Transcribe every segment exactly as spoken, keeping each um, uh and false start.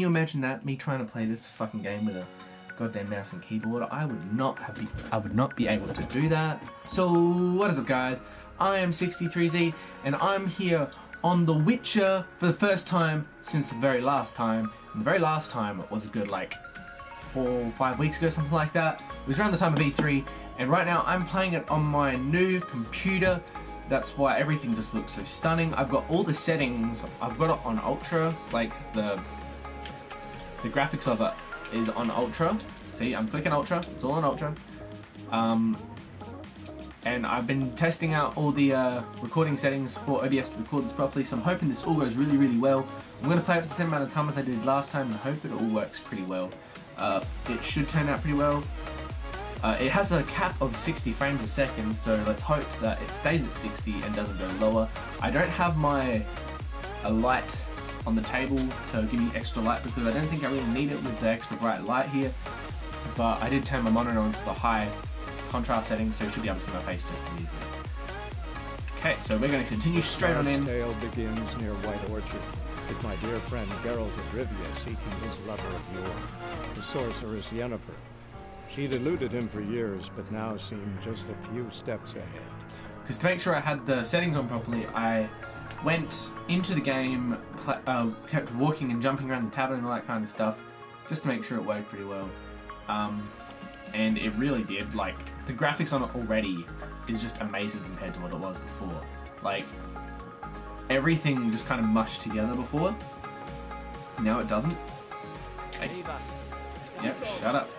imagine that? Me trying to play this fucking game with a goddamn mouse and keyboard? I would not have be, I would not be able to do that. So what is up, guys? I am X X X Ty T three Z, and I'm here on The Witcher for the first time since the very last time. And the very last time was a good like four, five weeks ago, something like that. It was around the time of E three, and right now I'm playing it on my new computer. That's why everything just looks so stunning. I've got all the settings. I've got it on ultra, like the the graphics of it is on ultra. See, I'm clicking ultra. It's all on ultra. Um, and I've been testing out all the uh, recording settings for O B S to record this properly. So I'm hoping this all goes really, really well. I'm going to play it for the same amount of time as I did last time, and I hope it all works pretty well. Uh, it should turn out pretty well. Uh, it has a cap of sixty frames a second, so let's hope that it stays at sixty and doesn't go lower. I don't have my a light on the table to give me extra light because I don't think I really need it with the extra bright light here. But I did turn my monitor onto the high contrast setting, so you should be able to see my face just as easily. Okay, so we're going to continue straight on in. The tale begins near White Orchard, with my dear friend Geralt of Rivia seeking his lover of yore, the sorceress Yennefer. She'd eluded him for years, but now seemed just a few steps ahead. Because to make sure I had the settings on properly, I went into the game, uh, kept walking and jumping around the tablet and all that kind of stuff, just to make sure it worked pretty well. Um, and it really did. Like, the graphics on it already is just amazing compared to what it was before. Like, everything just kind of mushed together before. Now it doesn't. Hey. Yep, shut up.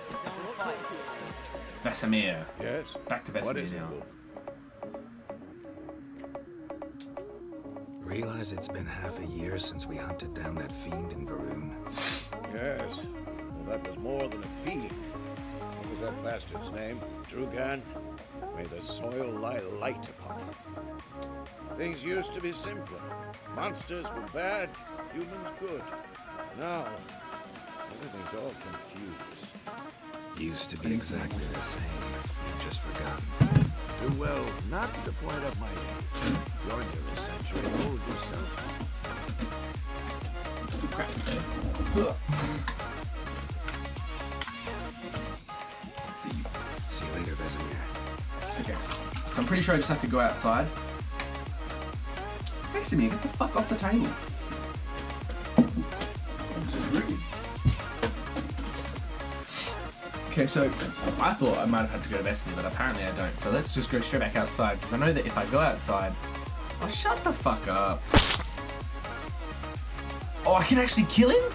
Vesemir. Yes? Back to Vesemir now. Realize it's been half a year since we hunted down that fiend in Varun. Yes. Well, that was more than a fiend. What was that bastard's name? Drugan? May the soil lie light upon him. Things used to be simpler. Monsters were bad, humans good. Now, everything's all confused. Used to be exactly the same. You've just forgotten. Do well not to point up my age. You're nearly a century old yourself. Crap. See you. See you later, Vesemir. Okay. So I'm pretty sure I just have to go outside. Vesemir, get the fuck off the table. This is rude. Okay, so I thought I might have had to go to Vesemir, but apparently I don't. So let's just go straight back outside, because I know that if I go outside... Oh, shut the fuck up. Oh, I can actually kill him?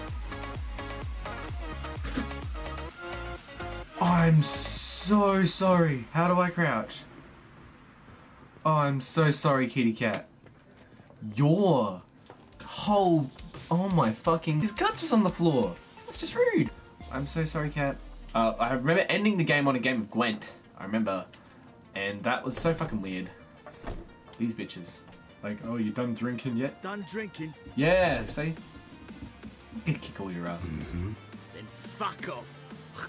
Oh, I'm so sorry. How do I crouch? Oh, I'm so sorry, kitty cat. Your whole... Oh my fucking... His guts was on the floor. That's just rude. I'm so sorry, cat. Uh, I remember ending the game on a game of Gwent, I remember, and that was so fucking weird. These bitches. Like, oh, you done drinking yet? Done drinking? Yeah, see? I'm gonna kick all your asses. Mm-hmm. Then fuck off.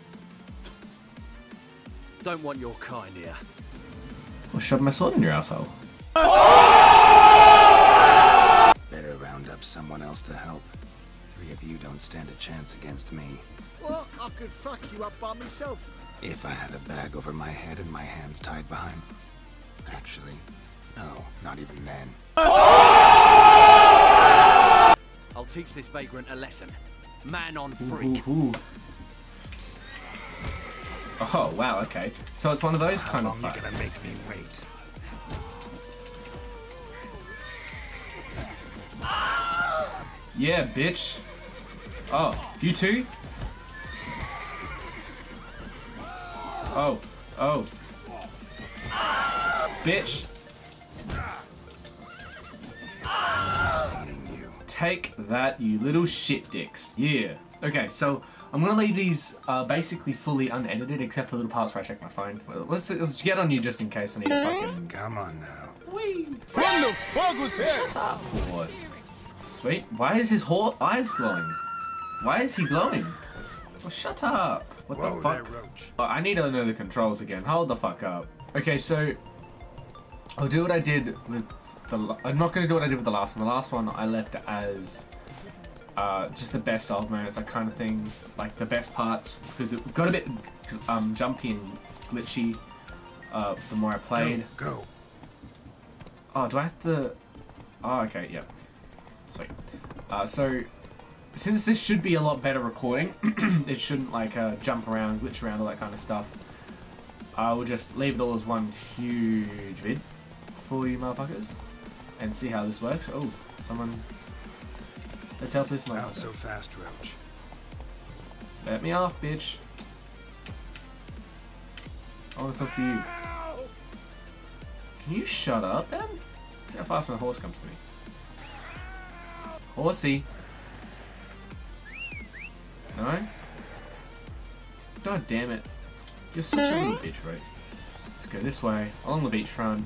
Don't want your kind here. I'll shove my sword in your asshole. Better round up someone else to help. Three of you don't stand a chance against me. Well, I could fuck you up by myself. If I had a bag over my head and my hands tied behind... Actually, no, not even then. I'll teach this vagrant a lesson. Man on freak. Ooh, ooh, ooh. Oh, wow, okay. So it's one of those How kind long of... How you gonna make me wait? Yeah, bitch. Oh, you too? Oh, oh. Bitch. You. Take that, you little shit dicks. Yeah. Okay, so I'm gonna leave these uh, basically fully unedited, except for little parts where I check my phone. Well, let's, let's get on you just in case I need to fucking... Come on now. Whee! What the fuck was that? Shut up, horse. Sweet. Why is his horse eyes glowing? Why is he glowing? Well, shut up. What Whoa the fuck? there, Roach. Oh, I need to know the controls again. Hold the fuck up. Okay, so I'll do what I did with the... I'm not going to do what I did with the last one. The last one I left as uh, just the best old moments, that kind of thing, like the best parts, because it got a bit um, jumpy and glitchy uh, the more I played. Go, go. Oh, do I have to? Oh, okay, yep. Sweet. Uh, so, since this should be a lot better recording, it shouldn't like uh, jump around, glitch around, all that kind of stuff. I will just leave it all as one huge vid for you motherfuckers, and see how this works. Oh, someone. Let's help this motherfucker. Not so fast, Roach. Let me off, bitch. I want to talk to you. Can you shut up, then? See how fast my horse comes to me. Horsey. No? God damn it. You're such a little bitch, right? Let's go this way, along the beachfront.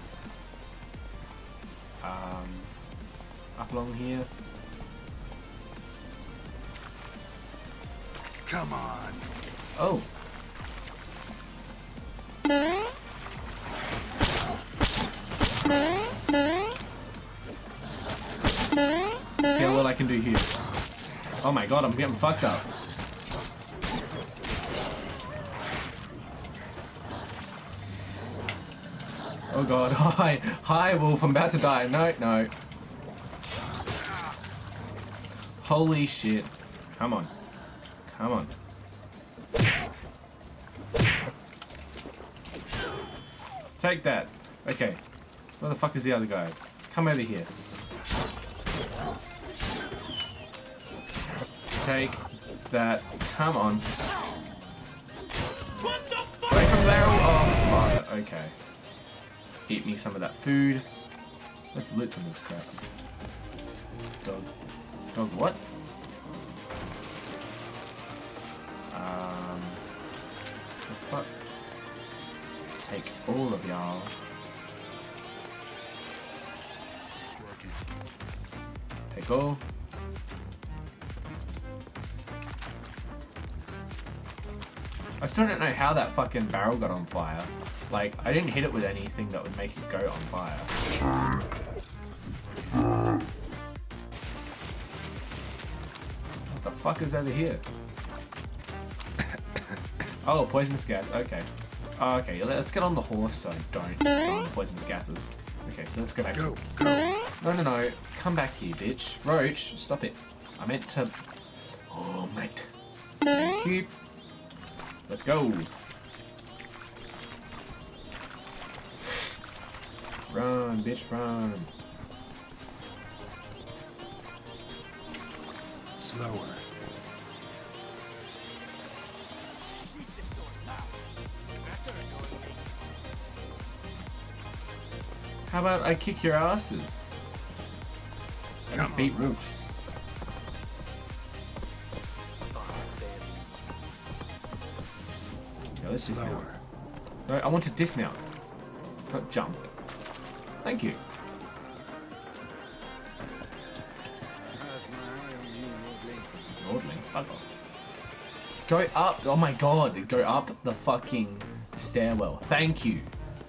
Um, up along here. Come on. Oh. See how well I can do here. Oh my god, I'm getting fucked up. Oh god, hi, hi Wolf, I'm about to die. No, no. Holy shit. Come on. Come on. Take that. Okay. Where the fuck is the other guys? Come over here. Take that. Come on. Away from the barrel. Oh, fuck. Okay. Eat me some of that food. Let's loot some of this crap. Dog. Dog what? Um. The fuck? Take all of y'all. Take all. I still don't know how that fucking barrel got on fire. Like, I didn't hit it with anything that would make it go on fire. What the fuck is over here? Oh, poisonous gas. Okay. Oh, okay, let's get on the horse so I don't die on poisonous gases. Okay, so let's go back. Go, go. No, no, no. Come back here, bitch. Roach, stop it. I meant to... Oh, mate. Thank you. Let's go. Run, bitch, run. Slower. How about I kick your asses? And just beat roofs. Okay, let's dismount. No, I want to dismount. Not jump. Thank you. Nordling, fuck off. Go up. Oh my god. Go up the fucking stairwell. Thank you.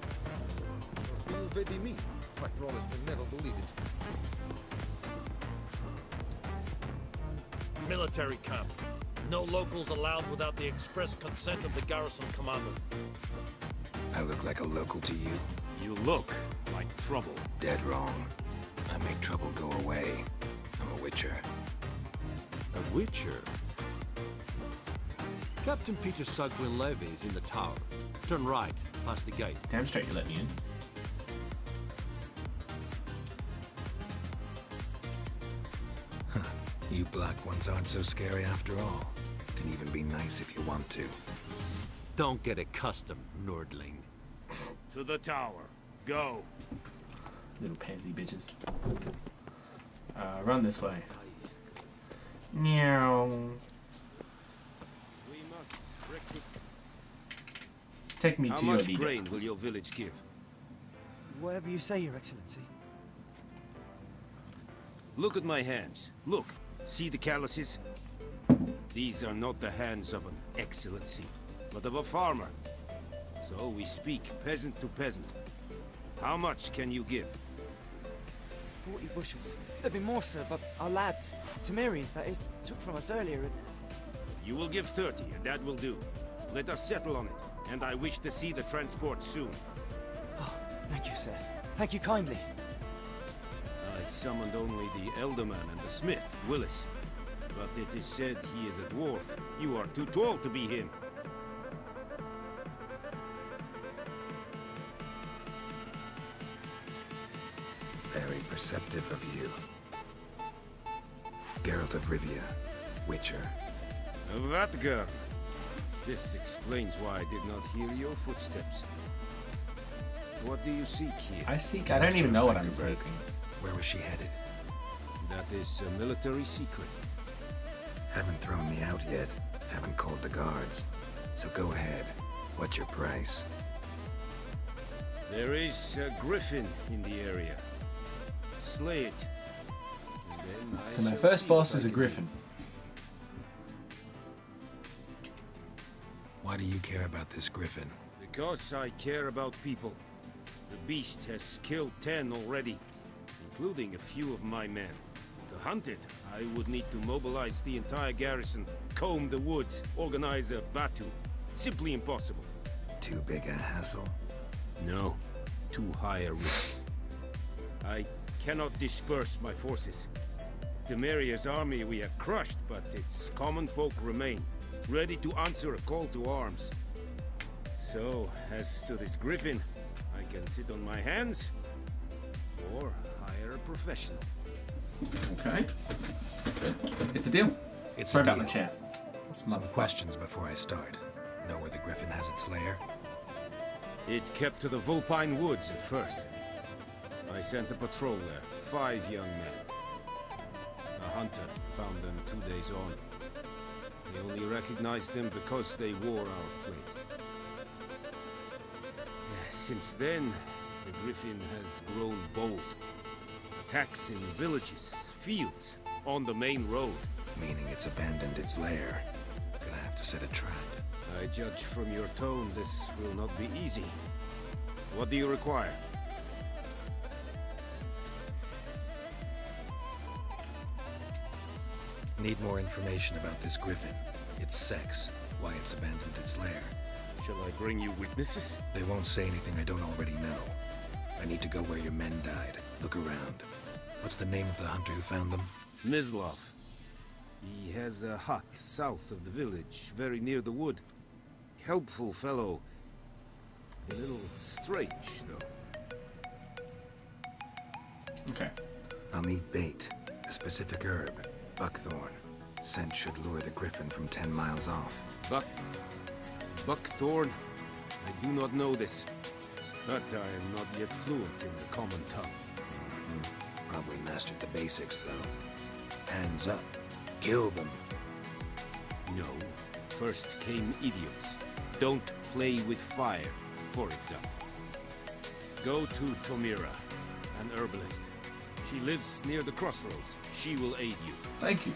Military camp. No locals allowed without the express consent of the garrison commander. I look like a local to you? You look like trouble. Dead wrong. I make trouble go away. I'm a witcher. A witcher? Captain Peter Sugwin Levy is in the tower. Turn right, past the gate. Damn straight you let me in. You black ones aren't so scary after all. Can even be nice if you want to. Don't get accustomed, Nordling. To the tower. Go. Little pansy bitches. Uh, run this way. Meow. We must recruit. Take me How to your much leader. grain will your village give? Whatever you say, Your Excellency. Look at my hands. Look. See the calluses? These are not the hands of an excellency, but of a farmer. So we speak peasant to peasant. How much can you give? Forty bushels. There'd be more, sir, but our lads, Temerians that is, took from us earlier and... You will give thirty, and that will do. Let us settle on it, and I wish to see the transport soon. Oh, thank you, sir. Thank you kindly. I summoned only the Elderman and the smith, Willis. But it is said he is a dwarf. You are too tall to be him. Very perceptive of you. Geralt of Rivia, Witcher. Vatgar. This explains why I did not hear your footsteps. What do you seek here? I seek. I don't even know what I'm Vagabroken. seeking. Where was she headed? That is a military secret. Haven't thrown me out yet. Haven't called the guards. So go ahead. What's your price? There is a griffin in the area. Slay it. And then I So my shall first see boss what is I a can griffin. Why do you care about this griffin? do. Because I care about people. The beast has killed ten already, including a few of my men. To hunt it, I would need to mobilize the entire garrison, comb the woods, organize a batu. Simply impossible. Too big a hassle? No, too high a risk. I cannot disperse my forces. Temeria's army we have crushed, but its common folk remain, ready to answer a call to arms. So, as to this griffin, I can sit on my hands, or hire a professional. Okay. It's a deal. It's Sorry a about deal. my chair. This Some motherfucker. questions before I start. Know where the griffin has its lair? It kept to the Vulpine Woods at first. I sent a patrol there, five young men. A hunter found them two days on. They only recognized them because they wore our plate. Since then, the griffin has grown bold. Attacks in villages, fields, on the main road. Meaning it's abandoned its lair. Gonna have to set a trap. I judge from your tone this will not be easy. What do you require? Need more information about this griffin. Its sex, why it's abandoned its lair. Shall I bring you witnesses? They won't say anything I don't already know. I need to go where your men died. Look around. What's the name of the hunter who found them? Mislav. He has a hut south of the village, very near the wood. Helpful fellow. A little strange, though. Okay. I'll need bait. A specific herb. Buckthorn. Scent should lure the griffin from ten miles off. Buck... Buckthorn? I do not know this. But I am not yet fluent in the common tongue. Mm-hmm. Probably mastered the basics, though. Hands up. Kill them. No. First came idioms. Don't play with fire, for example. Go to Tomira, an herbalist. She lives near the crossroads. She will aid you. Thank you.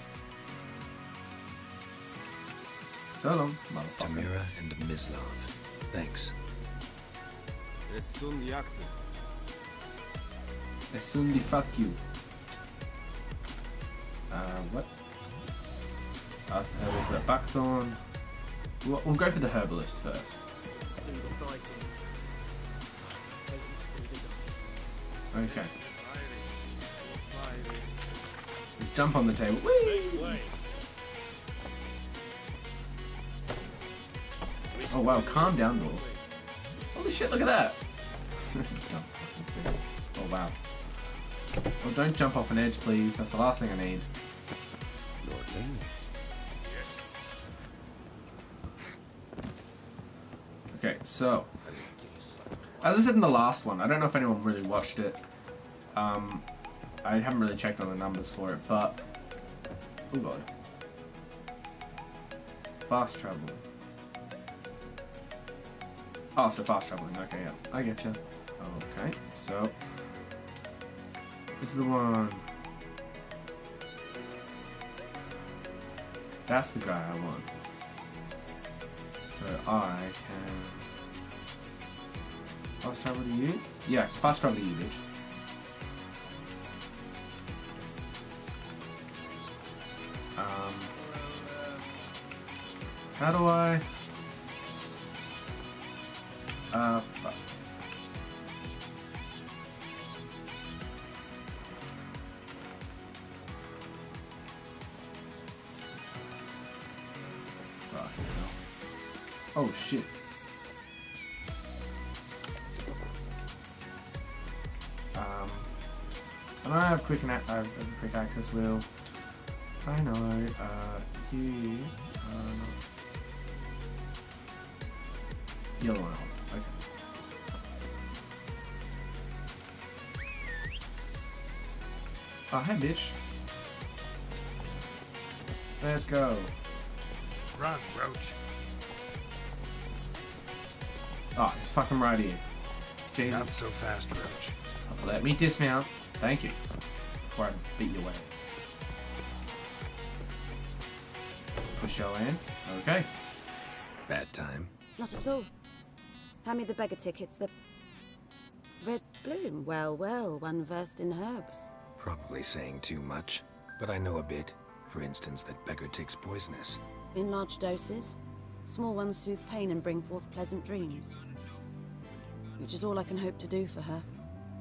So long, motherfucker. Tamira and Mislav. Thanks. Es sun yakta. As soon as fuck you. Uh, what? Ask the herbalist about Buckthorn. We'll, we'll go for the herbalist first. Okay. Let's jump on the table. Whee! Oh wow, calm down, Lord. Holy shit, look at that! Oh wow. Oh, don't jump off an edge, please. That's the last thing I need. Lord Lane. Yes. Okay, so as I said in the last one, I don't know if anyone really watched it. Um, I haven't really checked on the numbers for it, but oh god, fast travel. Oh, so fast traveling. Okay, yeah, I get you. Okay, so this is the one. That's the guy I want. So I can fast travel to you? Yeah, fast travel to you, bitch. Um, how do I? Uh, fuck. Oh, here we go. Oh shit. Um, I don't have quick, na uh, quick access wheel. I know. Uh, you. Uh, no. Yellow one. Okay. Oh, hey, bitch. Let's go. Run, Roach. Oh, it's fucking right here. Jesus. Not so fast, Roach. Let me dismount. Thank you. Before I beat your ass. Push your in. Okay. Bad time. Not at all. Hand me the beggar tickets. The red bloom. Well, well, one versed in herbs. Probably saying too much, but I know a bit. For instance, that beggar tick's poisonous. In large doses. Small ones soothe pain and bring forth pleasant dreams. Which is all I can hope to do for her.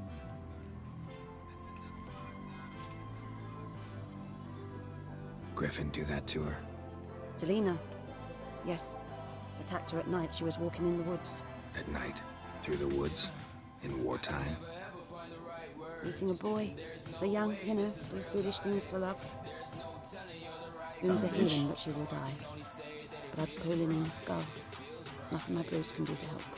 Griffin do that to her? Delina. Yes. Attacked her at night. She was walking in the woods. At night? Through the woods? In wartime? Meeting a boy. The young, you know, do foolish things for love. Wounds are healing, but she will die. Blood's pooling in the skull. Nothing my bruise can do to help.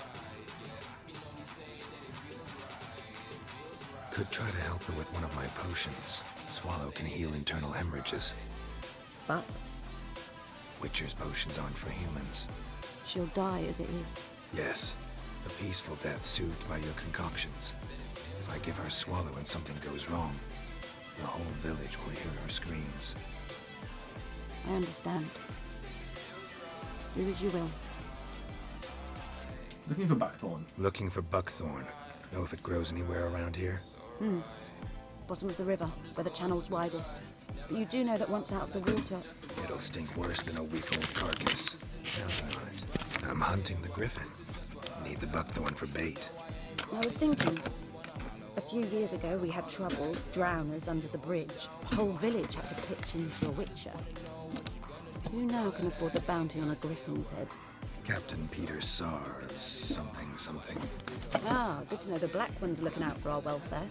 Could try to help her with one of my potions. Swallow can heal internal hemorrhages. But Witcher's potions aren't for humans. she'll die as it is. Yes. A peaceful death soothed by your concoctions. If I give her Swallow and something goes wrong, the whole village will hear her screams. I understand. Do as you will. Looking for buckthorn. Looking for buckthorn. Know if it grows anywhere around here? Hmm. Bottom of the river, where the channel's widest. But you do know that once out of the water... It'll stink worse than a week-old carcass. Counting on it. I'm hunting the griffin. Need the buckthorn for bait. I was thinking... A few years ago, we had trouble, drowners under the bridge. The whole village had to pitch in for a witcher. Who now can afford the bounty on a griffin's head? Captain Peter Sar, something, something. Ah, good to know the Black One's looking out for our welfare.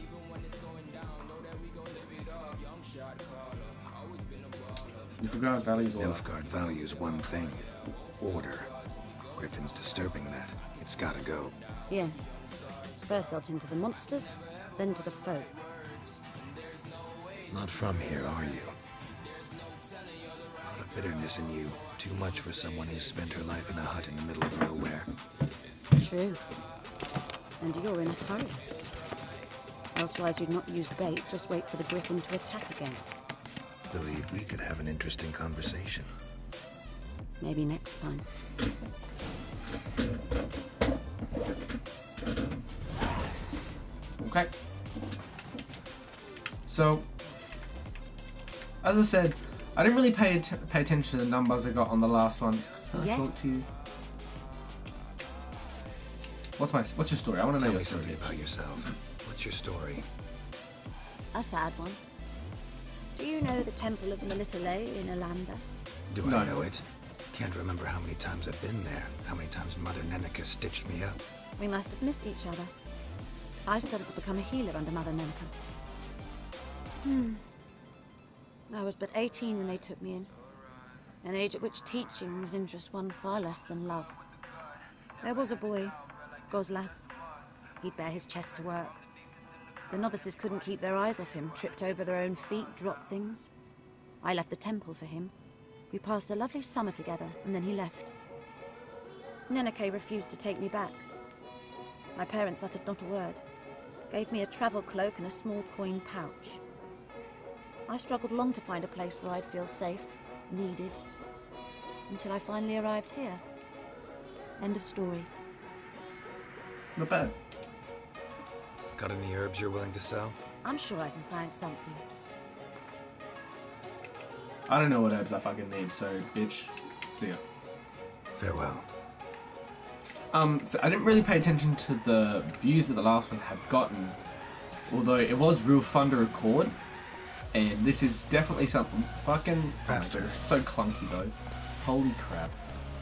Nilfgaard values order. Nilfgaard values one thing. Order. Griffin's disturbing that. It's gotta go. Yes. First they'll tend to the monsters, then to the folk. Not from here, are you? A lot of bitterness in you. Too much for someone who spent her life in a hut in the middle of nowhere. True. And you're in a hurry. Elsewise you'd not use bait, just wait for the griffin to attack again. Believe we could have an interesting conversation. Maybe next time. Okay. So, as I said, I didn't really pay att pay attention to the numbers I got on the last one. Can Yes. I talk to you? What's my What's your story? I want to know Tell your me story. something about yourself. What's your story? A sad one. Do you know the Temple of Melitele in Alanda? Do No. I know it? Can't remember how many times I've been there. How many times Mother Neneka stitched me up. We must have missed each other. I started to become a healer under Mother Neneka. Hmm. I was but eighteen when they took me in. An age at which teaching was interest one far less than love. There was a boy, Goslav. He'd bare his chest to work. The novices couldn't keep their eyes off him, tripped over their own feet, dropped things. I left the temple for him. We passed a lovely summer together, and then he left. Neneke refused to take me back. My parents uttered not a word. Gave me a travel cloak and a small coin pouch. I struggled long to find a place where I'd feel safe, needed, until I finally arrived here. End of story. Not bad. Got any herbs you're willing to sell? I'm sure I can find something. I don't know what herbs I fucking need, so bitch, see ya. Farewell. Um, so I didn't really pay attention to the views that the last one had gotten, although it was real fun to record, and this is definitely something fucking faster. Oh, it's so clunky though. Holy crap.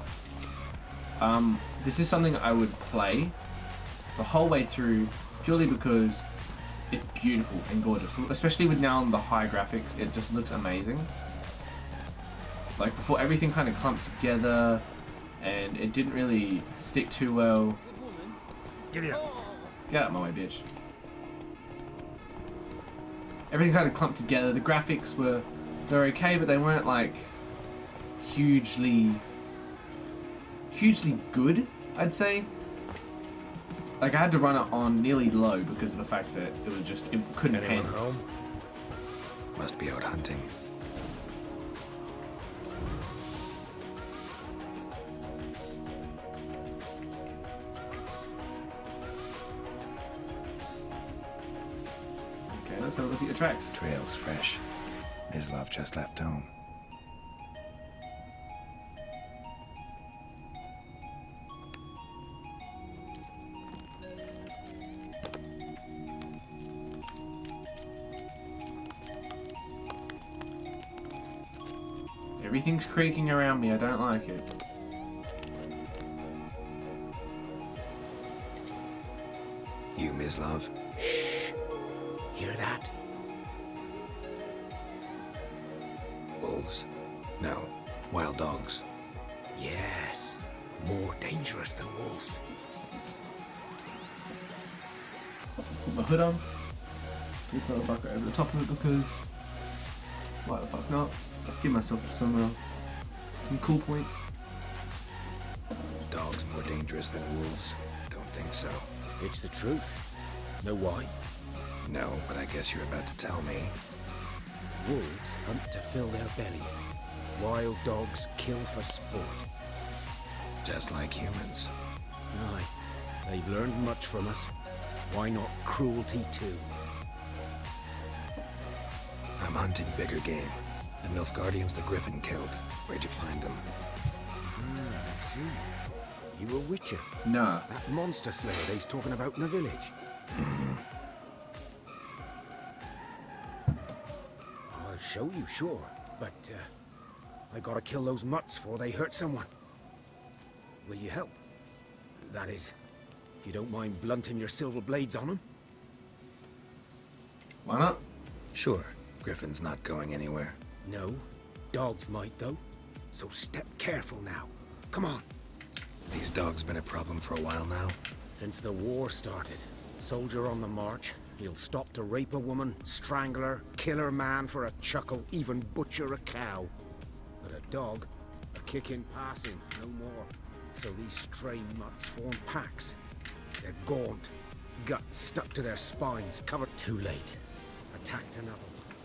Um, this is something I would play the whole way through purely because it's beautiful and gorgeous, especially with now on the high graphics. It just looks amazing. Like before, everything kind of clumped together, and it didn't really stick too well. Get here. Get out of my way, bitch. Everything kind of clumped together. The graphics were they're okay, but they weren't like hugely, hugely good, I'd say. Like I had to run it on nearly low because of the fact that it was just it couldn't Anyone handle. home? Must be out hunting. Okay, let's have a look at your tracks. Trail's fresh. Mislav just left home. Everything's creaking around me. I don't like it. You, Mislav? Shh. Hear that? Wolves? No. Wild dogs. Yes. More dangerous than wolves. Put my hood on. This motherfucker over the top of it because why the fuck not? Give myself some uh, some cool points. Dogs more dangerous than wolves? Don't think so. It's the truth. Know why? No, but I guess you're about to tell me. Wolves hunt to fill their bellies. Wild dogs kill for sport. Just like humans. Aye. They've learned much from us. Why not cruelty too? I'm hunting bigger game. The Nilfgaardians the Griffin killed. Where'd you find them? Ah, I see. You a witcher? Nah. That monster slayer they's talking about in the village. I'll show you, sure. But, uh, I gotta kill those mutts before they hurt someone. Will you help? That is, if you don't mind blunting your silver blades on them. Why not? Sure. Griffin's not going anywhere. No. Dogs might, though. So step careful now. Come on. These dogs been a problem for a while now? Since the war started. Soldier on the march. He'll stop to rape a woman, strangle her, kill her man for a chuckle, even butcher a cow. But a dog, a kick in passing, no more. So these stray mutts form packs. They're gaunt, guts stuck to their spines, covered too late. Attacked another one.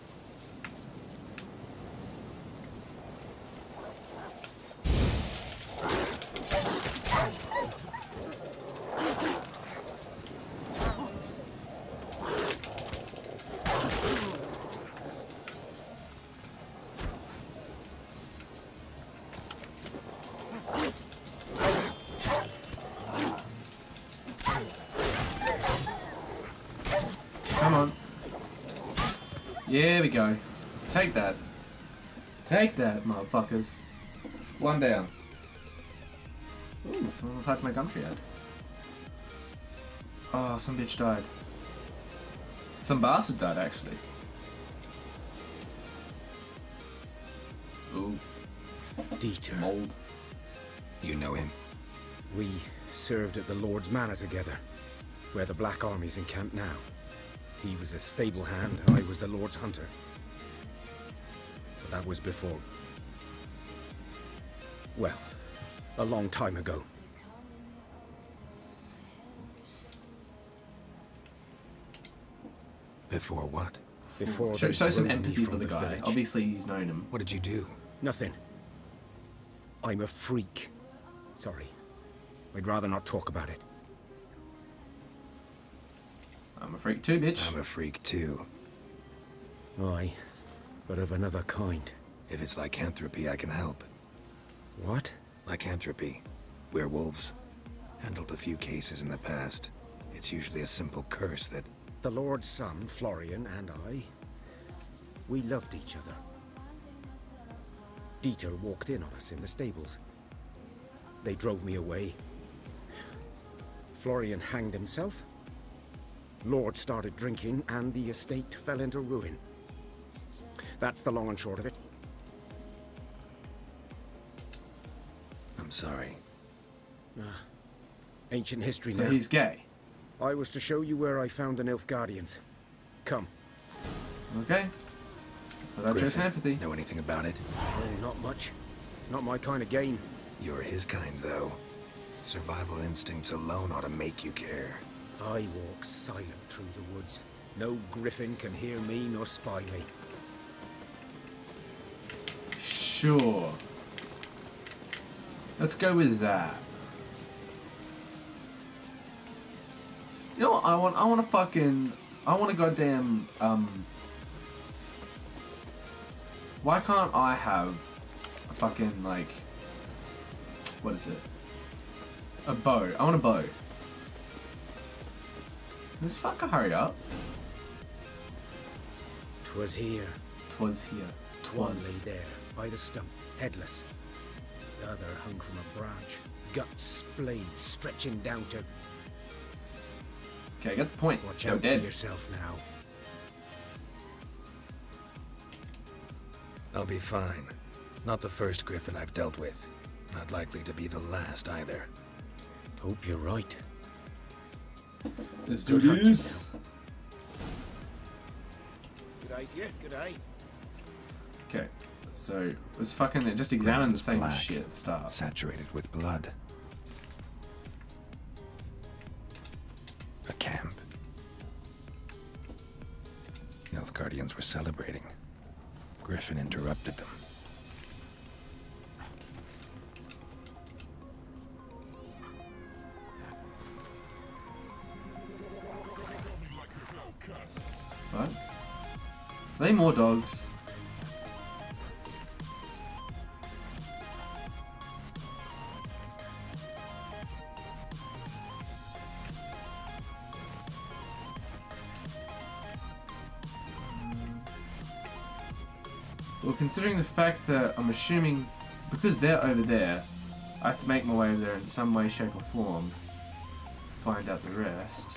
Come on. Here we go. Take that. Take that, motherfuckers. One down. Ooh, someone replied to my Gumtree ad. Oh, some bitch died. Some bastard died, actually. Ooh. Dieter. Mold. You know him? We served at the Lord's Manor together, where the Black Army's encamped now. He was a stable hand, I was the Lord's hunter. But that was before... well, a long time ago. Before what? Before Show, they show some drove me empathy from for the guy. village. Obviously, he's known him. What did you do? Nothing. I'm a freak. Sorry. I'd rather not talk about it. I'm a freak too, bitch. I'm a freak too. Aye, but of another kind. If it's lycanthropy, I can help. What? Lycanthropy. Werewolves. Handled a few cases in the past. It's usually a simple curse that... The Lord's son, Florian, and I, we loved each other. Dieter walked in on us in the stables. They drove me away. Florian hanged himself. Lord started drinking, and the estate fell into ruin. That's the long and short of it. I'm sorry. Ah, ancient history So now. he's gay. I was to show you where I found the Nilfgaardians. Come. Okay. Without your sympathy. Know anything about it? Oh, not much. Not my kind of game. You're his kind, though. Survival instincts alone ought to make you care. I walk silent through the woods. No griffin can hear me nor spy me. Sure. Let's go with that. You know what I want? I want to fucking... I want to goddamn... Um... Why can't I have a fucking, like... What is it? A bow. I want a bow. Can this fucker hurry up? 'Twas here. 'Twas here. One lay Twas. there, by the stump, headless. The other hung from a branch, guts splayed, stretching down to... Okay, I got the point. Watch Go out dead. for yourself now. I'll be fine. Not the first Griffin I've dealt with. Not likely to be the last either. Hope you're right. Let's do Good hunting this. Good eye to you, good eye. Okay, so let's fucking just examine the same Black, shit at the start. Saturated with blood. A camp. Nilfgaardians were celebrating. Griffin interrupted them. What? Are they more dogs? Well, considering the fact that I'm assuming, because they're over there, I have to make my way over there in some way, shape or form to find out the rest.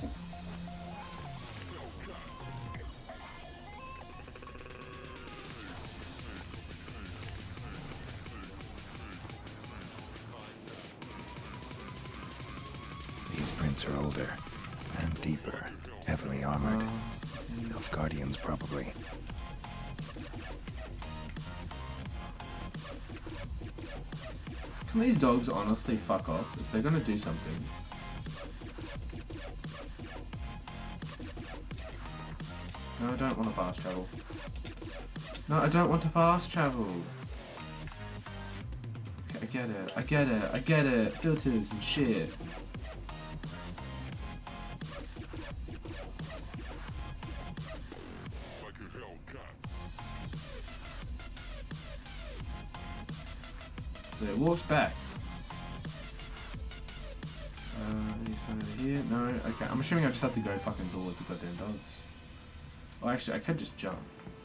These prints are older and deeper, heavily armored. Uh, Nilfgaardians, probably. Can these dogs honestly fuck off if they're gonna do something? No, I don't want to fast travel. No, I don't want to fast travel. Okay, I get it. I get it. I get it. Filters and shit. So it walks back. Uh, any sign over here? No. Okay, I'm assuming I just have to go fucking towards the goddamn dogs. Oh, actually, I could just jump.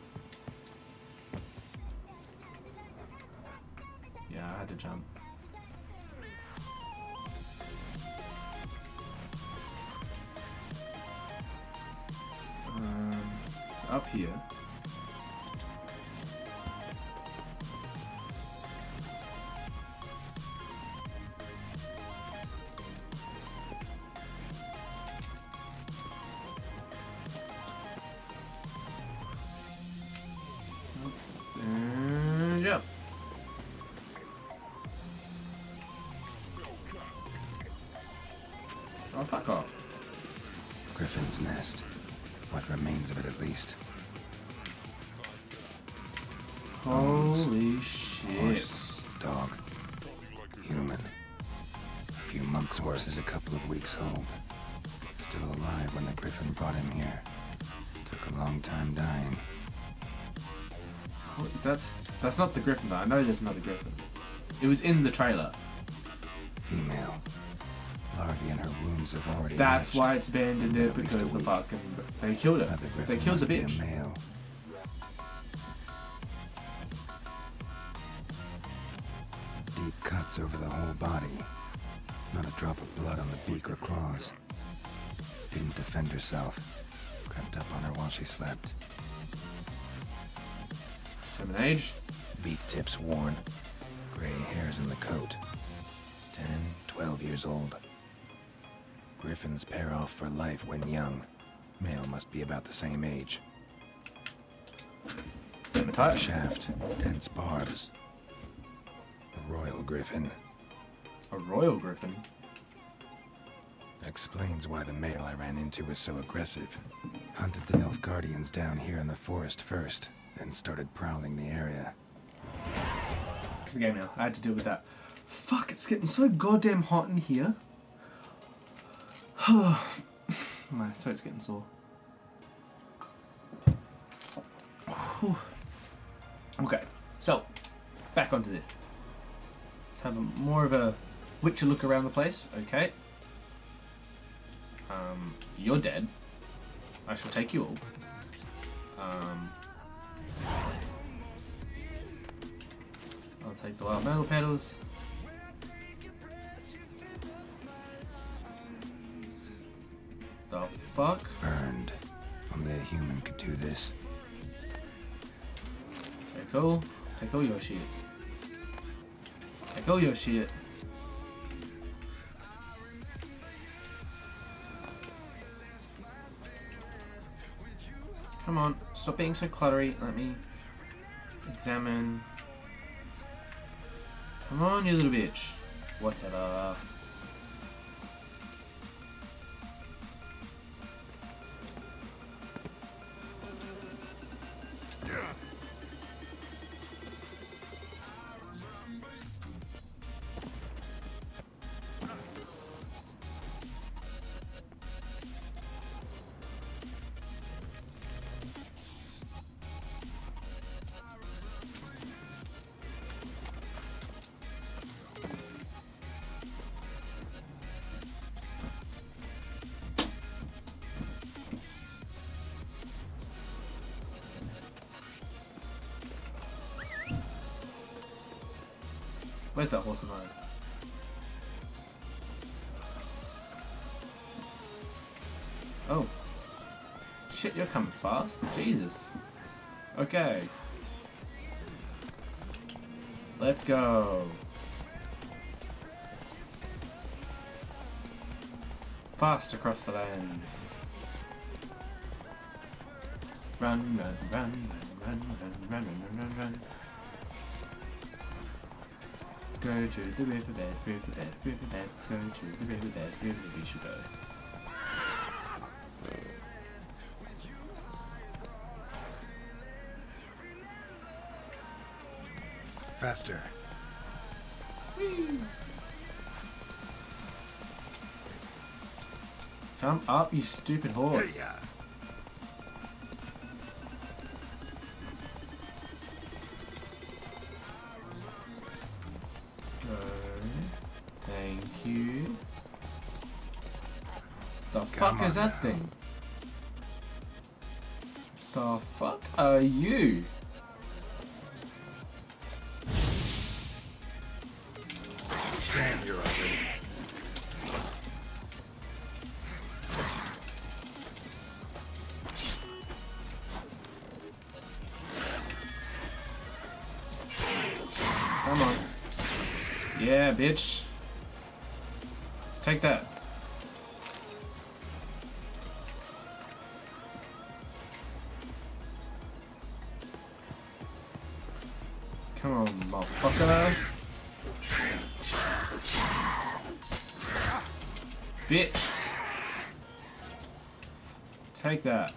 Yeah, I had to jump. Um, it's up here. And jump. Oh, fuck off. Griffin's nest. What remains of it, at least. Holy shit. Horse, dog, human. A few months worth is a couple of weeks old. Still alive when the Griffin brought him here. Took a long time dying. That's that's not the Griffin though. I know there's another Griffin. It was in the trailer. Female. Larvae in her wounds have already That's hatched. why it's abandoned it, At least because a the week. fucking they killed it. Another They Griffin killed the must be a bitch. male. Deep cuts over the whole body. Not a drop of blood on the beak or claws. Didn't defend herself. Crept up on her while she slept. Same age. Beak tips worn. Gray hairs in the coat. Ten, twelve years old. Griffins pair off for life when young. Male must be about the same age. Hematite. Shaft, dense barbs. A royal griffin. A royal Griffin. Explains why the male I ran into was so aggressive. Hunted the Nilfgaardians down here in the forest first, then started prowling the area. It's the game now. I had to deal with that. Fuck, it's getting so goddamn hot in here. My throat's getting sore. Whew. Okay, so back onto this. Let's have a, more of a Witcher look around the place. Okay. Um, you're dead. I shall take you all. Um, I'll take the wild metal petals. The fuck? Burned. Only a human could do this. Take all. Take all your shit. Take all your shit. Come on, stop being so cluttery. Let me examine. Come on, you little bitch. Whatever. Where's that horse of mine? Oh. Shit, you're coming fast. Jesus. Okay. Let's go. Fast across the lands. Run, run, run, run, run, run, run, run, run, run. Go to the riverbed, riverbed, riverbed. Let's go to the riverbed, riverbed. We should go. Faster. Jump up, you stupid horse. Thank you. The fuck is that thing? The fuck are you? Damn, you're ugly. Come on. Yeah, bitch. Take that. Come on, motherfucker. Bitch. Take that.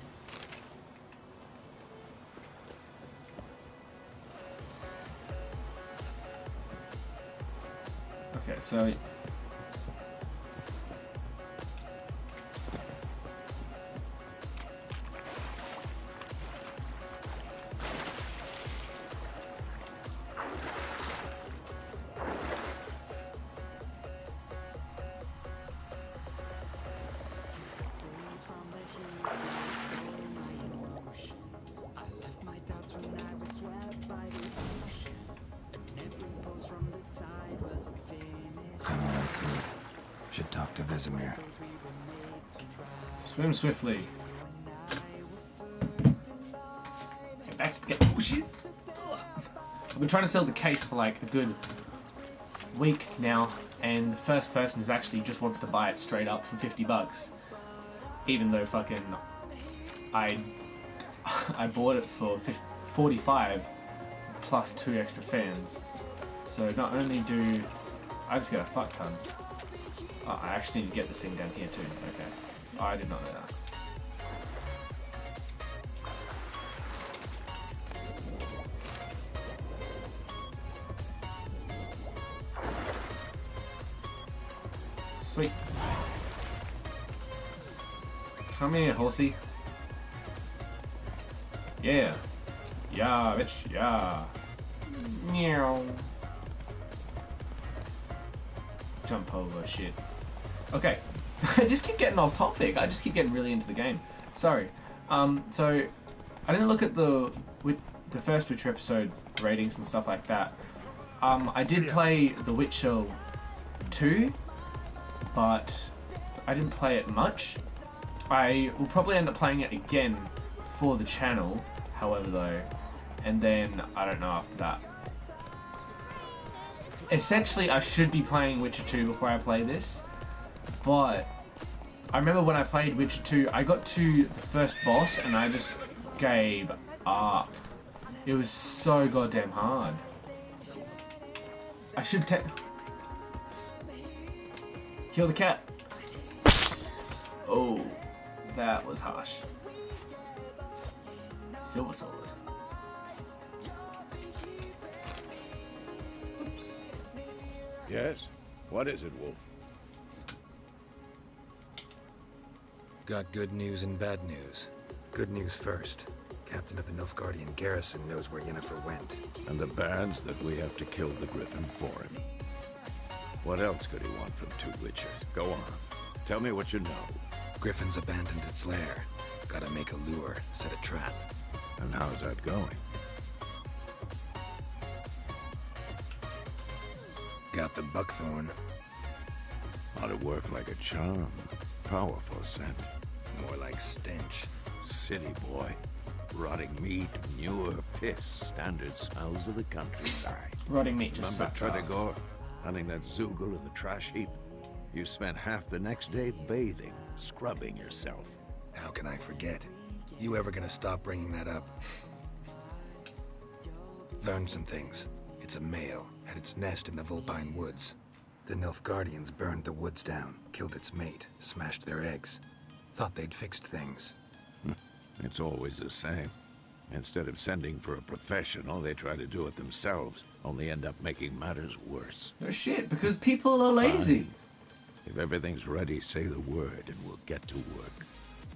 Okay, so to Vizimir. Swim swiftly. Get back to the game. Oh shit! I've been trying to sell the case for like a good week now, and the first person who's actually just wants to buy it straight up for fifty bucks. Even though fucking I I bought it for forty-five plus two extra fans. So not only do I just get a fuck ton. Oh, I actually need to get this thing down here too. Okay. Oh, I did not know that. Sweet. Come here, horsey. Yeah. Yeah, bitch. Yeah. Meow. Jump over shit. Okay. I just keep getting off topic. I just keep getting really into the game. Sorry. Um, so, I didn't look at the with the first Witcher episode ratings and stuff like that. Um, I did play The Witcher two, but I didn't play it much. I will probably end up playing it again for the channel, however though, and then I don't know after that. Essentially, I should be playing Witcher two before I play this, but I remember when I played Witcher two, I got to the first boss and I just gave up. It was so goddamn hard. I should take... Kill the cat. Oh, that was harsh. Silver sword. Oops. Yes? What is it, Wolf? Got good news and bad news. Good news first. Captain of the Nilfgaardian garrison knows where Yennefer went. And the bad's that we have to kill the Griffin for him. What else could he want from two witches? Go on. Tell me what you know. Griffin's abandoned its lair. Gotta make a lure, set a trap. And how's that going? Got the buckthorn. Ought to work like a charm. Powerful scent. More like stench. City boy. Rotting meat, manure, piss. Standard smells of the countryside. Rotting meat just Remember sucks ass. Tredegor? Hunting that Zoogle in the trash heap? You spent half the next day bathing, scrubbing yourself. How can I forget? You ever gonna stop bringing that up? Learned some things. It's a male, had its nest in the Vulpine Woods. The Nilfgaardians burned the woods down, killed its mate, smashed their eggs. Thought they'd fixed things. It's always the same. Instead of sending for a professional, they try to do it themselves, only end up making matters worse. No shit, because people are lazy. Fine. If everything's ready, say the word and we'll get to work.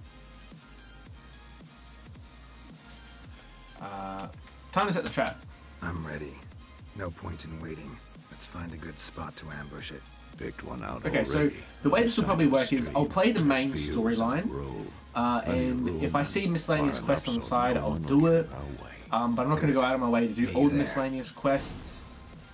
Uh, time to set the trap. I'm ready. No point in waiting. Let's find a good spot to ambush it. Picked one out Okay, already. so the way this will probably work is I'll play the main Fields storyline, and uh, and if I see miscellaneous quests on the side, I'll do it. Um, but I'm not going to go out of my way to do all the miscellaneous quests.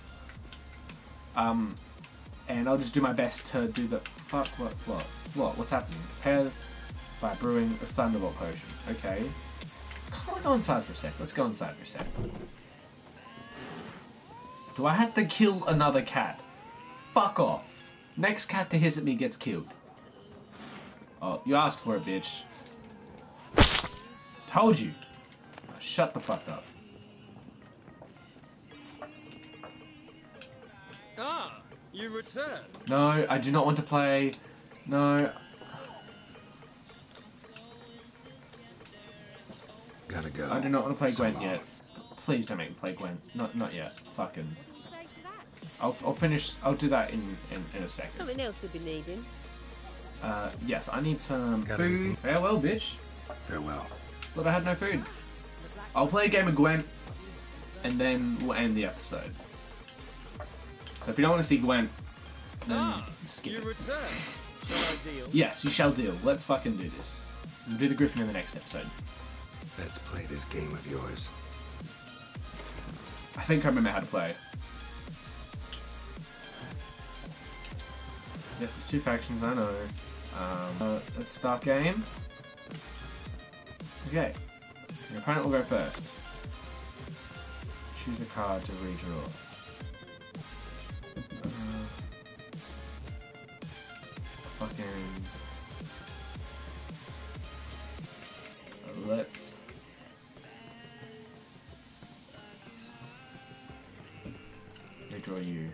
Um, and I'll just do my best to do the fuck what what what what's happening? Prepare by brewing a thunderbolt potion. Okay. Can't we go inside for a sec? Let's go inside for a sec. Do I have to kill another cat? Fuck off. Next cat to hiss at me gets killed. Oh, you asked for it, bitch. Told you. Shut the fuck up. Ah, you returned. No, I do not want to play. No. Gotta go. I do not want to play So Gwent long. yet. Please don't make me play Gwent. Not not yet. Fucking. I'll, I'll finish. I'll do that in, in, in a second. Something else you'll be needing. Uh, yes, I need some Got food. anything? Farewell, bitch. Farewell. But I had no food. I'll play a game of Gwent, and then we'll end the episode. So if you don't want to see Gwent, then Ah, skip you it. returned. Shall I deal? Yes, you shall deal. Let's fucking do this. We'll do the Griffin in the next episode. Let's play this game of yours. I think I remember how to play it. Yes, there's two factions, I know. Um, uh, let's start game. Okay. Your opponent will go first. Choose a card to redraw. Uh, fucking... Let's... redraw you.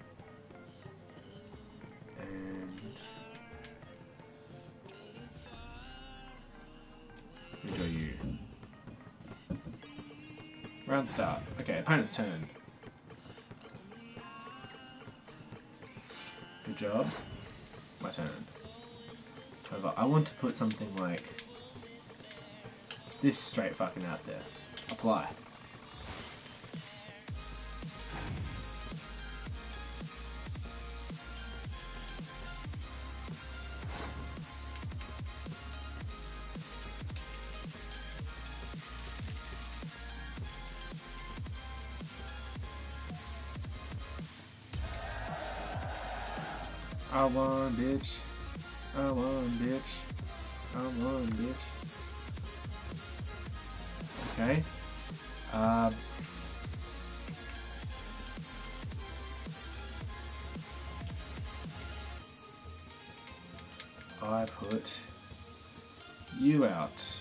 And... redraw you. Round start. Okay, opponent's turn. Good job. My turn. However, I want to put something like this straight fucking out there. Apply. I won, bitch. I won, bitch. I won, bitch. Okay. Uh, I put you out.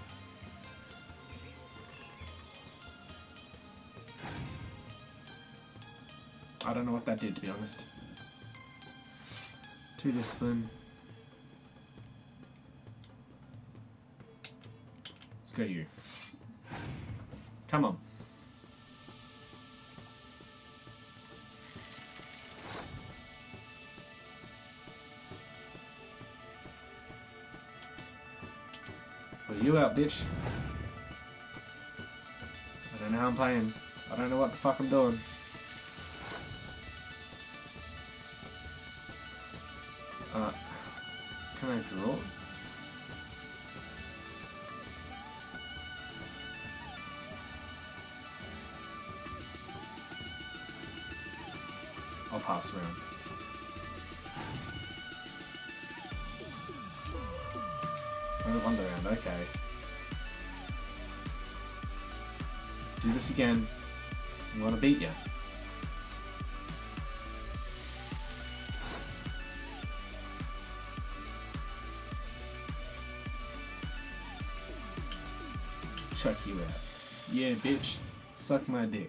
I don't know what that did, to be honest. Two discipline. Let's go you. Come on. Put you out, bitch. I don't know how I'm playing. I don't know what the fuck I'm doing. Uh, can I draw? I'll pass around. Only one round, okay. Let's do this again. I want to beat you. Chuck you out. Yeah, bitch. Suck my dick.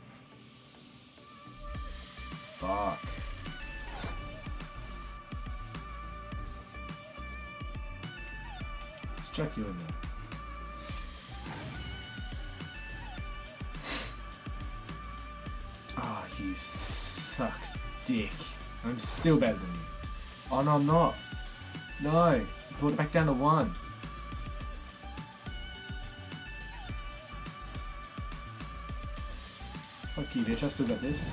Fuck. Let's chuck you in there. Oh, you suck dick. I'm still better than you. Oh, no, I'm not. No. You brought it back down to one. Fuck you, bitch. I still got this.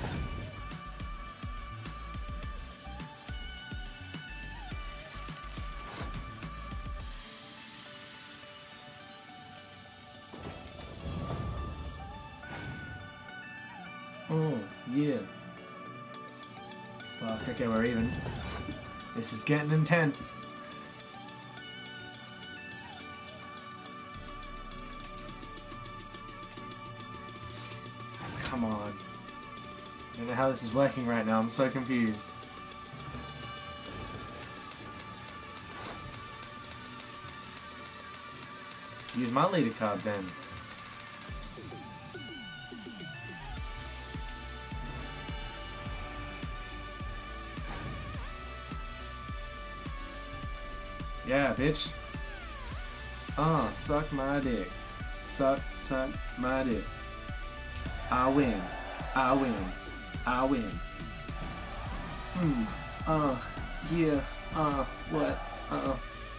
Oh, yeah. Fuck, okay, we're even. This is getting intense. Come on. I don't know how this is working right now, I'm so confused. Use my leader card then. Yeah, bitch. Ah, oh, suck my dick. Suck, suck my dick. I win. I win. I win. Hmm. Uh. Yeah. Uh. What? Uh.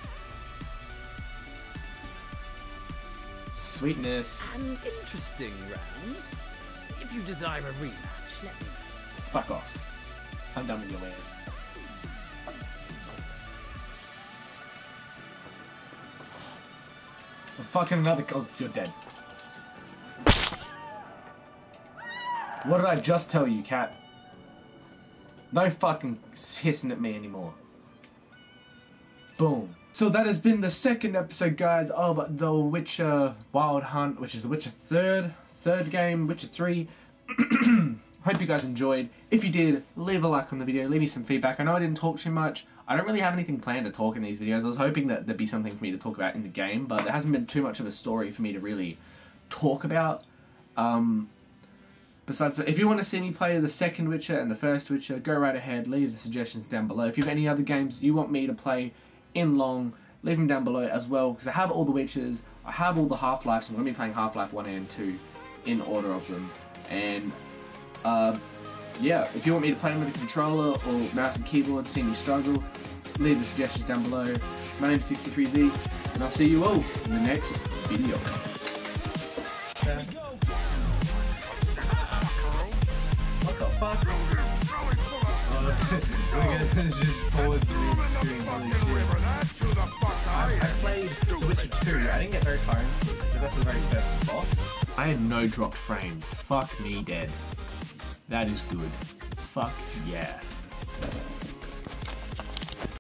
Sweetness. An interesting round. If you desire a rematch, let me know. Fuck off. I'm done with your wares. Fucking another. Oh, you're dead. What did I just tell you, cat? No fucking hissing at me anymore. Boom. So that has been the second episode, guys, of The Witcher Wild Hunt, which is The Witcher third, third game, Witcher three. Hope you guys enjoyed. If you did, leave a like on the video, leave me some feedback. I know I didn't talk too much. I don't really have anything planned to talk in these videos. I was hoping that there'd be something for me to talk about in the game, but there hasn't been too much of a story for me to really talk about. Um, besides that, if you want to see me play the second Witcher and the first Witcher, go right ahead, leave the suggestions down below. If you have any other games you want me to play in long, leave them down below as well, because I have all the Witchers, I have all the Half-Lives, I'm going to be playing Half-Life one and two in order of them. And, uh, yeah, if you want me to play them with a controller or mouse and keyboard, see me struggle, leave the suggestions down below. My name's sixty-three Z, and I'll see you all in the next video. Okay. What the fuck? Uh, we're gonna just pause the screen. Holy shit. I, I played The Witcher two. I didn't get very far into it because that's the very first boss. I had no dropped frames. Fuck me dead. That is good. Fuck yeah.